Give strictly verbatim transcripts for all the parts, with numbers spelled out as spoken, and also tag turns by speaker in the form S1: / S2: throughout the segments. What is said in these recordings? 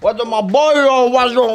S1: What the my boy?
S2: Heureusement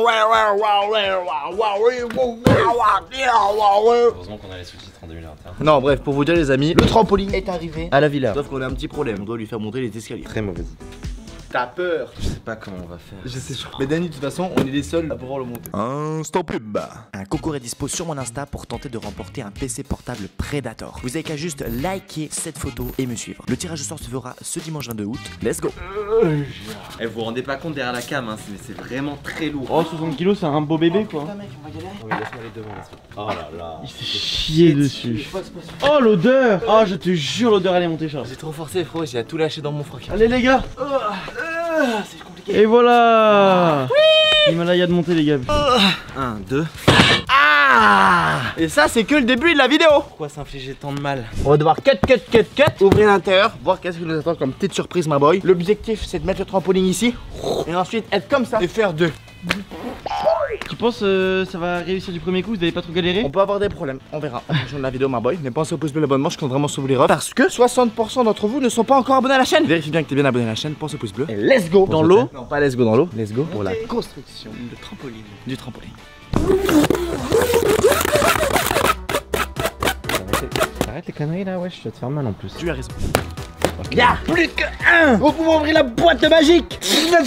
S2: qu'on a les sous-titres en deux mille vingt et un.
S1: Non, bref, pour vous dire les amis, le trampoline est arrivé à la villa. Sauf qu'on a un petit problème, on doit lui faire monter les escaliers.
S2: Très mauvaise.
S1: T'as peur?
S2: Je sais pas comment on va faire.
S1: Je sais pas. Mais Dany, de toute façon, on est les seuls à pouvoir le monter.
S3: Instant pub.
S4: Un concours est dispo sur mon Insta pour tenter de remporter un P C portable Predator. Vous avez qu'à juste liker cette photo et me suivre. Le tirage au sort se fera ce dimanche vingt-deux août. Let's go.
S2: Eh, vous vous rendez pas compte derrière la cam, hein, mais c'est vraiment très lourd.
S5: Oh, soixante kilos, c'est un beau bébé quoi.
S1: Putain, mec, on va galérer.
S2: Oui, laisse-moi les devants, laisse-moi. Oh là là.
S5: Il s'est chié dessus. Oh, l'odeur. Oh, je te jure, l'odeur elle est montée, Charles.
S1: J'ai trop forcé, frérot, j'ai tout lâché dans mon froc.
S5: Allez, les gars.
S1: C'est compliqué.
S5: Et voilà. Oui. L'Himalaya de montée, les gars.
S2: un, deux.
S1: Ah! Et ça, c'est que le début de la vidéo.
S2: Pourquoi s'infliger tant de mal?
S1: On va devoir cut, cut, cut, cut, ouvrir l'intérieur, voir qu'est-ce qui nous attend comme petite surprise, ma boy. L'objectif, c'est de mettre le trampoline ici, et ensuite être comme ça, et faire deux.
S5: Tu penses euh, ça va réussir du premier coup? Vous avez pas trop galéré?
S1: On peut avoir des problèmes, on verra en fonction de la vidéo, ma boy. Mais pensez au pouce bleu, l'abonnement, je compte vraiment sur vous les refs. Parce que soixante pour cent d'entre vous ne sont pas encore abonnés à la chaîne. Vérifie bien que t'es bien abonné à la chaîne, pense au pouce bleu. Et let's go dans l'eau. Non, pas let's go dans l'eau, let's go pour la construction de trampoline. Du trampoline.
S2: Arrête les conneries là, ouais, je vais te faire mal en plus.
S1: Tu as raison. Okay. Y'a plus que un. Vous pouvez ouvrir la boîte magique.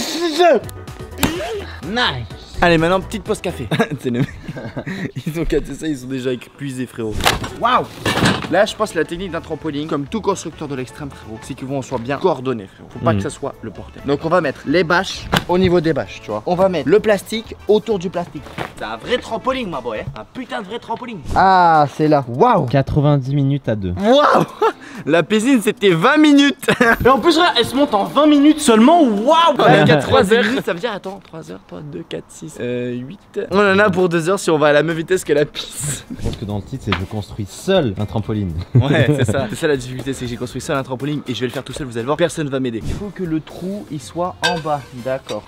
S1: Nice. Allez, maintenant petite pause café. C'est le... Ils ont cassé ça, ils sont déjà épuisés, frérot. Waouh. Là, je pense que la technique d'un trampoline, comme tout constructeur de l'extrême, frérot, c'est qu'on soit bien coordonné, frérot. Faut pas mmh. que ça soit le bordel. Donc on va mettre les bâches au niveau des bâches, tu vois. On va mettre le plastique autour du plastique. C'est un vrai trampoline, ma boy, hein. Un putain de vrai trampoline. Ah, c'est là. Waouh.
S5: quatre-vingt-dix minutes à deux.
S1: Waouh. La piscine, c'était vingt minutes.
S5: Et en plus, là, elle se monte en vingt minutes seulement. Waouh.
S1: Avec trois heures. Ça veut dire, attends, trois heures, trois, deux, quatre, six, huit. On en a pour deux heures si on va à la même vitesse que la piste.
S2: Je pense que dans le titre, c'est je construis seul un trampoline.
S1: Ouais, c'est ça. C'est ça la difficulté, c'est que j'ai construit seul un trampoline et je vais le faire tout seul, vous allez voir, personne va m'aider. Il faut que le trou, il soit en bas. D'accord.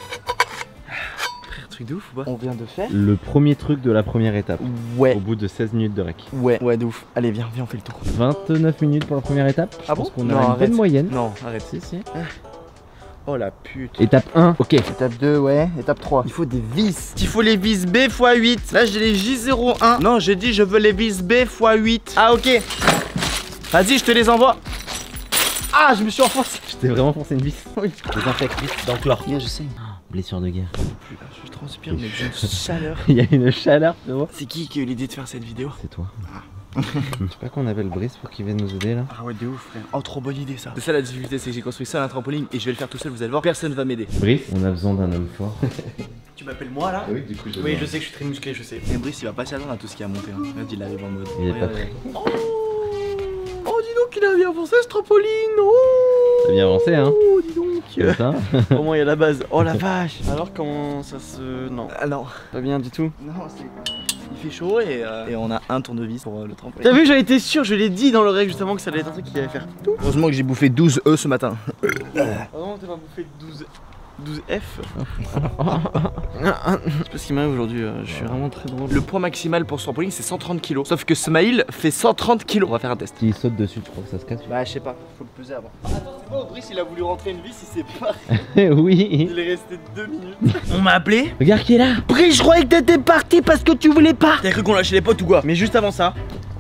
S1: Truc de ouf ou pas? On vient de faire
S5: le premier truc de la première étape.
S1: Ouais.
S5: Au bout de seize minutes de rec.
S1: Ouais, ouais, de ouf. Allez, viens, viens, on fait le tour.
S5: vingt-neuf minutes pour la première étape.
S1: Ah
S5: bon?
S1: bon?
S5: Qu'on a une bonne moyenne.
S1: Non, arrête.
S5: Si, si.
S1: Oh la pute.
S5: Étape un, ok.
S1: Étape deux, ouais. Étape trois. Il faut des vis. Il faut les vis B fois huit. Là, j'ai les J zéro un. Non, j'ai dit je veux les vis B fois huit. Ah, ok. Vas-y, je te les envoie. Ah, je me suis enfoncé.
S5: Je t'ai vraiment foncé une vis.
S1: Oui.
S2: Désinfecte vite dans le chlore.
S1: Bien, je sais.
S5: Blessure de guerre.
S1: Je transpire, mais j'ai une chaleur.
S5: Il y a une chaleur, tu vois.
S1: C'est qui qui a eu l'idée de faire cette vidéo?
S5: C'est toi. Je sais pas qu'on appelle Brice pour qu'il vienne nous aider là.
S1: Ah ouais, de ouf, frère. Oh, trop bonne idée ça. C'est ça la difficulté, c'est que j'ai construit ça à un trampoline et je vais le faire tout seul, vous allez voir, personne va m'aider.
S5: Brice, on a besoin d'un homme fort.
S1: Tu m'appelles moi là?
S5: Oui, du coup, je
S1: Oui, je sais que je suis très musclé, je sais. Mais Brice, il va pas s'attendre à tout ce qui a monté. Hein. Regarde, il arrive en mode.
S5: Il est pas prêt.
S1: Oh, oh, dis donc, il a bien avancé ce trampoline. Oh,
S5: t'as bien avancé, hein?
S1: Oh, dis donc.
S5: C'est ça.
S1: Au moins, il y a la base. Oh la vache.
S5: Alors, comment ça se. Non.
S1: Ah non.
S5: Pas bien du tout.
S1: Non, c'est. Il fait chaud et, euh, et on a un tournevis pour euh, le trampoline.
S5: T'as vu, j'avais été sûr, je l'ai dit dans le règle justement que ça allait être un truc qui allait faire tout.
S1: Heureusement que j'ai bouffé douze œufs ce matin.
S5: Oh non, t'as pas bouffé douze. douze F. Je sais pas ce qui m'arrive aujourd'hui, euh, je suis vraiment très drôle.
S1: Le poids maximal pour ce trampoline c'est cent trente kilos. Sauf que Smaïl fait cent trente kilos. On va faire un test.
S5: S'il saute dessus, tu crois que ça se casse?
S1: Bah je sais pas, faut le peser avant. Ah, attends, c'est bon, Brice il a voulu rentrer une vis, il s'est barré.
S5: Oui.
S1: Il est resté deux minutes. On m'a appelé.
S5: Regarde qui est là.
S1: Brice, je croyais que t'étais parti parce que tu voulais pas. T'as cru qu'on lâchait les potes ou quoi? Mais juste avant ça.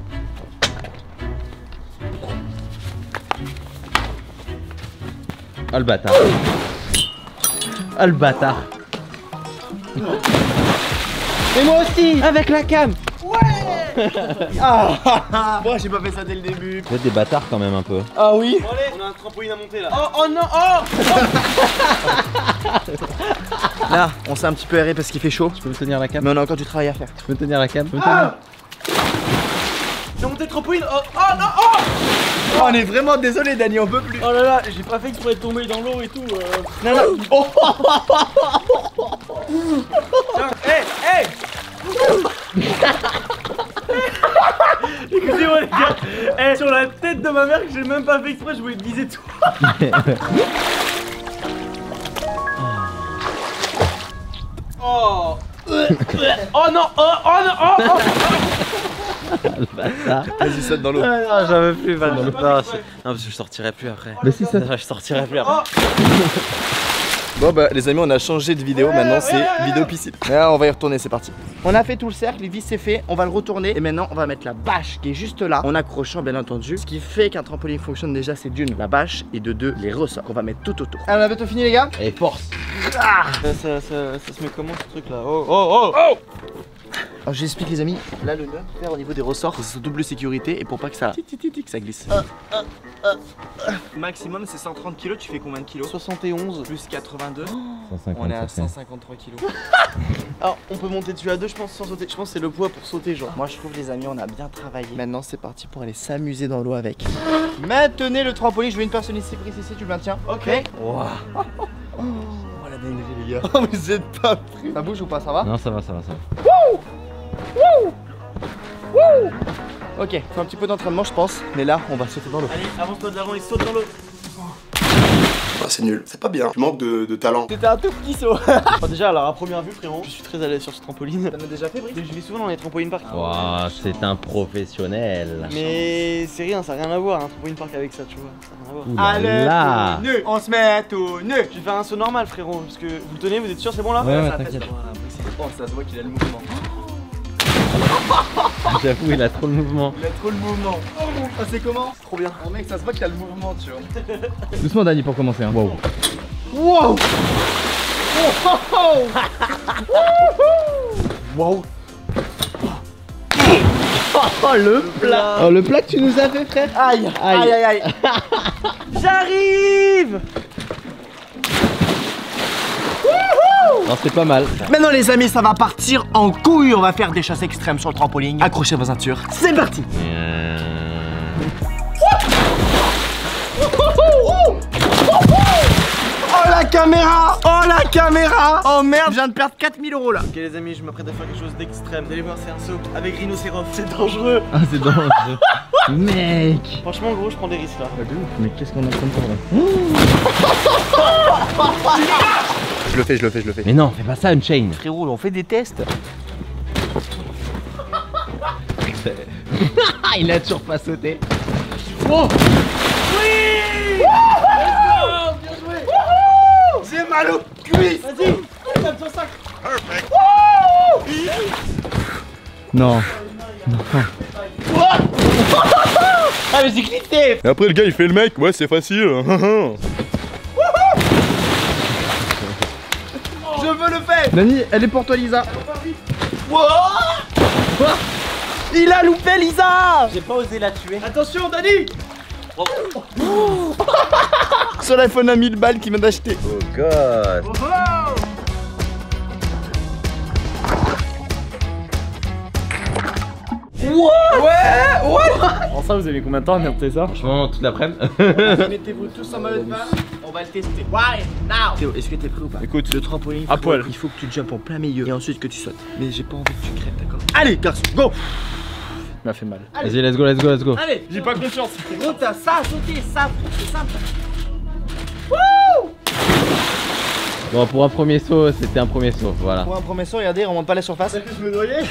S5: Oh le bâtard. Oh le bâtard.
S1: Et moi aussi.
S5: Avec la cam.
S1: Ouais. Ah. Moi j'ai pas fait ça dès le début.
S5: Vous êtes des bâtards quand même un peu.
S1: Ah oui.
S5: Bon, allez, on a un trampoline à monter là.
S1: Oh, oh non, oh. Là, on s'est un petit peu erré parce qu'il fait chaud.
S5: Tu peux me tenir la cam?
S1: Mais on a encore du travail à faire.
S5: Tu peux me tenir la cam?
S1: Ah. J'ai monté le trampoline. Oh, oh non, oh. Oh, on est vraiment désolé, Dany, on peut plus.
S5: Oh là là, j'ai pas fait que tu pourrais tomber dans l'eau et tout. Euh...
S1: Non, non. Oh. Hey, hey.
S5: Écoutez-moi les gars, hey, sur la tête de ma mère que j'ai même pas fait exprès, je voulais te viser toi.
S1: Oh.
S5: Oh non, oh, oh non, oh, oh.
S1: Vas-y, saute dans l'eau.
S5: Ah non, j'en veux plus, mal dans l'eau.
S2: Non, parce que je sortirai plus après.
S5: Mais si ça.
S2: Je sortirai plus après.
S1: Bon bah les amis, on a changé de vidéo, maintenant c'est vidéo piscine. Là on va y retourner, c'est parti. On a fait tout le cercle, les vis c'est fait, on va le retourner et maintenant on va mettre la bâche qui est juste là en accrochant bien entendu. Ce qui fait qu'un trampoline fonctionne déjà, c'est d'une la bâche et de deux les ressorts qu'on va mettre tout autour. Alors on a bientôt fini les gars.
S2: Et force.
S1: Ah
S5: ça, ça, ça, ça se met comment ce truc là? Oh oh oh oh.
S1: Alors j'explique les amis, là le nœud faire au niveau des ressorts, c'est double sécurité et pour pas que ça, que ça glisse. Euh, euh, euh, euh. Maximum c'est cent trente kilos, tu fais combien de kilos?
S5: soixante et onze.
S1: Plus quatre-vingt-deux.
S2: cent cinquante,
S1: on est à
S2: ça fait.
S1: cent cinquantre-trois kilos.
S5: Alors on peut monter dessus à deux je pense sans sauter. Je pense que c'est le poids pour sauter genre.
S1: Moi je trouve les amis on a bien travaillé. Maintenant c'est parti pour aller s'amuser dans l'eau avec. Maintenez le trampoline, je veux une personne ici prise ici, tu le maintiens. Ok. Wow. Oh la dinguerie les gars. Oh mais vous êtes pas pris. Ça bouge ou pas, ça va?
S2: Non, ça va, ça va, ça va.
S1: Wouh Wouh Wouh. Ok, faut un petit peu d'entraînement je pense. Mais là on va sauter dans l'eau.
S5: Allez, avance-toi de l'avant et saute dans l'eau.
S3: Ah, c'est nul, c'est pas bien, tu manques de, de talent.
S1: C'était un tout petit saut.
S5: Bon, déjà alors à première vue frérot, je suis très à l'aise sur ce trampoline.
S1: T'en as déjà fait Brice?
S5: Je vais souvent dans les trampoline park.
S2: Waouh, c'est un professionnel.
S5: Mais c'est rien, ça n'a rien à voir un trampoline park avec ça tu vois. Ça n'a rien à voir.
S2: Ouh là là.
S1: tout nu, on se met tout nu.
S5: Je vais faire un saut normal frérot, parce que vous le tenez, vous êt sûr c'est bon là?
S2: Ouais, ouais,
S1: Ça fait,
S2: t'inquiète.
S1: c'est bon, là, Brice, il est bon, ça se voit qu'il a le mouvement.
S2: J'avoue, il a trop le mouvement.
S1: Il a trop le mouvement. Ah c'est comment?
S5: Trop bien.
S1: Oh mec, ça se voit qu'il a le mouvement tu vois.
S2: Doucement Dani pour commencer. Hein. Wow.
S1: Wow. Wow.
S5: Oh le plat.
S2: Oh, le plat que tu nous as fait, frère.
S1: Aïe, aïe, aïe, aïe.
S5: J'arrive.
S2: Non, c'est pas mal.
S1: Maintenant les amis, ça va partir en couille. On va faire des chasses extrêmes sur le trampoline. Accrochez vos ceintures. C'est parti.
S2: Euh...
S1: Oh la caméra! Oh la caméra! Oh merde, je viens de perdre quatre mille euros là.
S5: Ok les amis, je m'apprête à faire quelque chose d'extrême. Vous allez voir, c'est un saut avec rhinocéros. C'est dangereux.
S2: Ah, c'est dangereux. Mec.
S5: Franchement gros, je prends des risques là.
S2: Mais qu'est-ce qu'on est en train de faire là?
S1: Je le fais, je le fais, je le fais.
S2: Mais non, fais pas ça, Unchained.
S1: Frérot, on fait des tests.
S2: Il a toujours pas sauté.
S1: J'ai mal aux cuisses.
S5: Vas-y, donne ton sac.
S2: Non.
S1: Ah mais j'ai glissé.
S3: Et après le gars il fait le mec, ouais c'est facile.
S1: Je veux le faire.
S2: Dani, elle est pour toi, Lisa.
S1: Wow. Il a loupé Lisa.
S5: J'ai pas osé la tuer. Attention Dani.
S1: Sur l'iPhone à mille balles qu'il vient d'acheter.
S2: Oh god.
S1: Ouais, ouais.
S5: En ça vous avez combien de temps à monter ça?
S2: Franchement, toute l'après-midi.
S1: Mettez-vous tous en mode bain. On va le tester. Why now? Théo, est-ce que t'es prêt ou pas?
S3: Écoute,
S1: Le trampoline,
S3: à
S1: frérot,
S3: poil.
S1: il faut que tu jumpes en plein milieu et ensuite que tu sautes. Mais j'ai pas envie que tu crèves, d'accord? Allez, garçon, go.
S3: il m'a fait mal.
S2: Vas-y, let's go, let's go, let's go.
S1: Allez,
S3: J'ai pas confiance.
S1: gros, t'as ça à sauter, ça, c'est simple.
S2: Bon, pour un premier saut, c'était un premier saut, voilà.
S1: Pour un premier saut, regardez, on monte pas la surface.
S5: Je me noyais.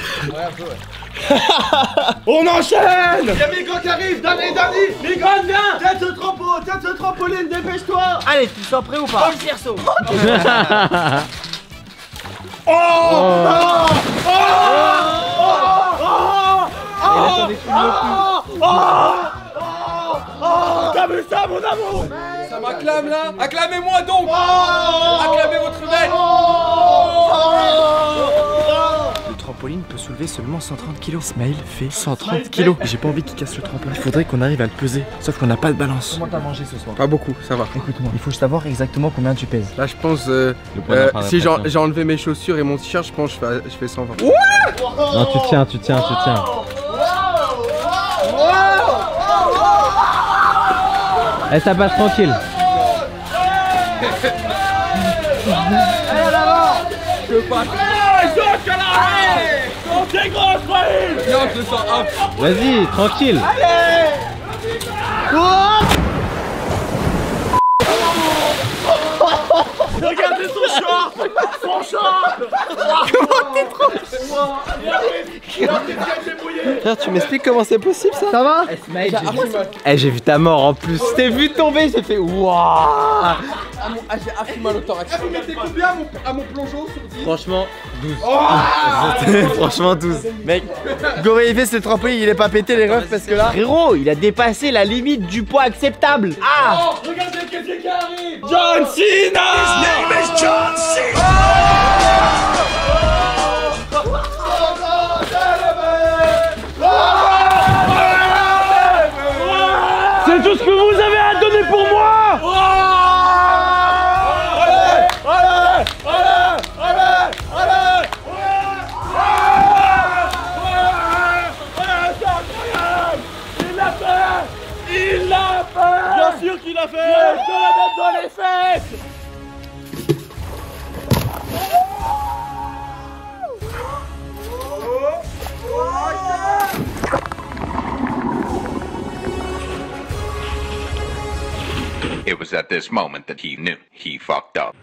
S3: On enchaîne.
S5: Y'a Mégane qui arrive. Dani, Dani. Mégane viens. Tête au trampo, tête au trampoline, dépêche-toi.
S1: Allez, tu sens prêt ou pas? Comme cerceau.
S3: T'as vu ça mon amour?
S6: Ça m'acclame là. Acclamez-moi donc. Acclamez votre mec.
S1: Le trampoline peut soulever seulement cent trente kilos. Smaïl fait cent trente kilos. J'ai pas envie qu'il casse le trampoline. Il faudrait qu'on arrive à le peser. Sauf qu'on n'a pas de balance. Comment t'as mangé ce soir?
S3: Pas beaucoup, ça va.
S1: Écoute-moi, il faut savoir exactement combien tu pèses.
S3: Là je pense, euh,
S2: Le point
S3: euh,
S2: d'appart
S3: si j'ai
S2: d'impression.
S3: j'ai enlevé mes chaussures et mon t-shirt, je pense que je fais, je fais cent vingt.
S2: Non, tu tiens, tu tiens, tu tiens. Eh, ça passe tranquille.
S6: Non, je le sens up.
S2: Vas-y, tranquille.
S1: Regardez son short. Son short. Comment T'es trop.
S2: Frère, tu m'expliques comment c'est possible ça?
S1: Ça va?
S2: Eh, j'ai vu ta mort en plus. Je t'ai vu tomber, j'ai fait waouh.
S6: J'ai archi mal au thorax. Vous mettez combien à mon, à mon plongeon sur dix?
S2: Franchement, douze.
S6: Oh
S2: Franchement, douze.
S1: Mec, Goré fait ce trampoline, il est pas pété les refs parce que là. Frérot, il a dépassé la limite du poids acceptable. Ah!
S6: Oh, regardez quelqu'un qui arrive.
S1: John Cena! His name is John Cena!
S5: C'est tout ce que vous avez à donner pour moi. Bien sûr qu'il a fait. Je te la donne dans les fesses.
S7: It was at this moment that he knew he fucked up.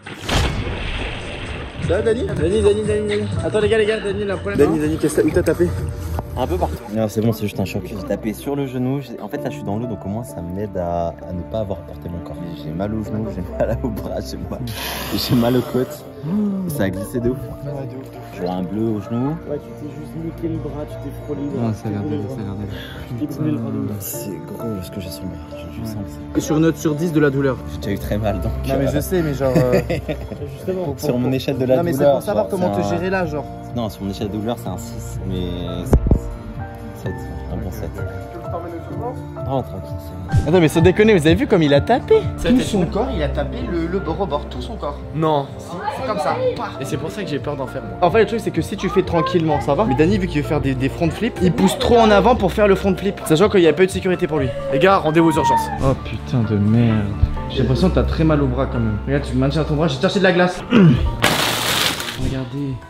S1: Ça va Dani? Dani, Dani, Dani, Dani. Attends les gars, les gars, Dani, il a un problème. Dani, Dani, qu'est-ce que où t'as tapé?
S2: Un peu partout. Non, c'est bon, c'est juste un choc. J'ai tapé sur le genou. En fait, là, je suis dans l'eau, donc au moins, ça m'aide à, à ne pas avoir porté mon corps. J'ai mal au genou, j'ai mal au bras, j'ai mal, j'ai mal aux côtes. Ça a glissé de ouf. J'aurais un bleu au genou.
S5: Ouais, tu t'es juste niqué le bras, tu t'es frôlé le bras.
S2: Non, ça a l'air de ça a l'air
S5: Tu t'es brûlé le bras de ouf.
S2: C'est gros ce que j'ai sur le bras. Je, je sens que c'est.
S1: Et sur une note sur dix de la douleur.
S2: J'ai déjà eu très mal donc.
S1: Non, mais je sais, mais genre. Euh...
S5: Justement.
S2: Sur mon échelle de la
S1: non, mais
S2: douleur.
S1: c'est pour savoir
S2: genre,
S1: comment te
S2: un...
S1: gérer là, genre.
S2: Non, sur mon échelle de douleur, c'est un six. Mais. sept. Un bon sept. Oh, tranquille.
S1: Attends, mais sans déconner, vous avez vu comme il a tapé? Tout son corps, il a tapé le, le rebord, tout son corps.
S5: Non.
S1: C'est comme ça.
S5: Et c'est pour ça que j'ai peur d'en faire moi.
S1: En fait, le truc, c'est que si tu fais tranquillement, ça va. Mais Dani, vu qu'il veut faire des, des front flips, il pousse trop en avant pour faire le front flip. Sachant qu'il n'y a pas eu de sécurité pour lui.
S5: Les gars, rendez-vous aux urgences.
S1: Oh putain de merde. J'ai l'impression que t'as très mal au bras quand même. Regarde, tu maintiens ton bras, j'ai cherché de la glace. Regardez.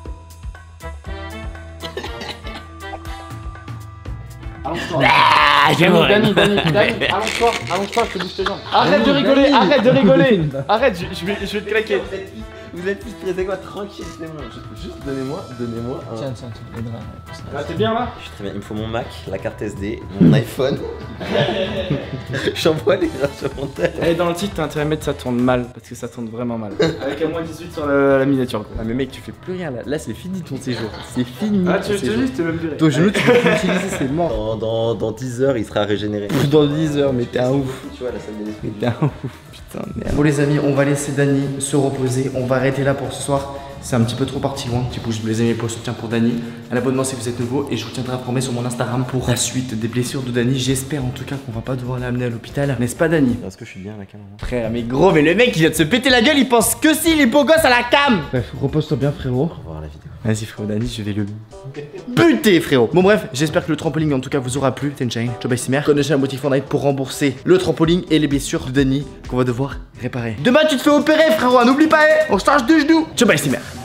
S1: Allonge-toi. Dani, Dani, Dani, Dani, allonge-toi, allonge-toi, je te bouge tes jambes.
S5: Arrête de rigoler, arrête de rigoler. Arrête, je, je vais, je vais te claquer.
S2: Vous êtes plus stressé quoi? Tranquille, c'est bon. Juste donnez-moi, donnez-moi. Un...
S1: Tiens, tiens, tiens, les draps.
S5: Ah, t'es bien là?
S2: Je suis très bien. Il me faut mon Mac, la carte S D, mon iPhone. J'envoie les graphes sur mon téléphone.
S5: Et dans le titre, t'as intérêt à mettre ça tourne mal, parce que ça tourne vraiment mal. Avec un moins dix-huit sur la, la miniature. Quoi.
S1: Ah mais mec, tu fais plus rien là. Là, c'est fini ton séjour. C'est fini.
S5: Ah,
S1: ton
S5: tu veux
S1: séjour.
S5: juste, t'es même viré.
S1: Ton genou, tu peux plus l'utiliser, c'est mort.
S2: Dans, dans, dans dix heures, il sera régénéré.
S1: Dans dix heures, mais t'es un ouf.
S2: Tu vois, la salle de l'esprit.
S1: Mais t'es un ouf. Putain de merde. Bon les amis, on va laisser Dani se reposer. On va arrêter là pour ce soir. C'est un petit peu trop parti loin. Du coup, je les amis pour le soutien pour Dani. Un abonnement si vous êtes nouveau. Et je vous tiendrai informé sur mon Instagram pour la suite des blessures de Dani. J'espère en tout cas qu'on va pas devoir l'amener à l'hôpital. N'est-ce pas Dani?
S2: Est-ce que je suis bien à la caméra?
S1: Frère, mais gros, mais le mec il vient de se péter la gueule. Il pense que s'il est beau gosse à la cam. Bref, repose-toi bien frérot.
S2: Au revoir la vidéo.
S1: Vas-y frérot Dani, je vais le buter frérot. Bon bref, j'espère que le trampoline en tout cas vous aura plu. C'était une chaîne, Joe by Simer. Connaissez un motif Fortnite pour rembourser le trampoline et les blessures de Dani qu'on va devoir réparer. Demain tu te fais opérer frérot, n'oublie pas, eh on se charge de genoux. Joe by Simer.